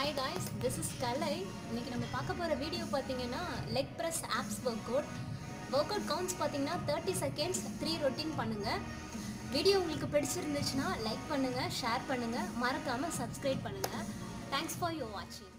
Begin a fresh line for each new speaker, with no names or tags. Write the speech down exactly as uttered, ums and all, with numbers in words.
Hi guys, this is Kalai. இன்னைக்கு நம்ம பார்க்க போற வீடியோ பாத்தீங்கன்னா leg press abs workout. Workout counts பாத்தீங்கன்னா thirty seconds, three routine பண்ணுங்க. வீடியோ உங்களுக்கு பிடிச்சிருந்துச்சுனா லைக் பண்ணுங்க, ஷேர் பண்ணுங்க, மறக்காம subscribe பண்ணுங்க. Thanks for your watching.